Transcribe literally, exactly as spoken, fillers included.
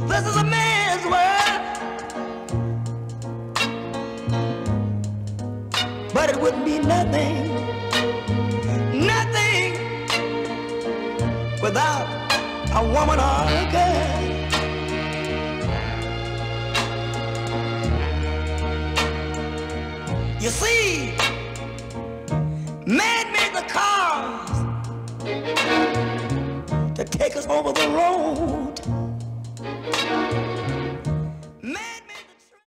This is a man's world, but it wouldn't be nothing, nothing without a woman or a girl. You see, man made the cars to take us over the road.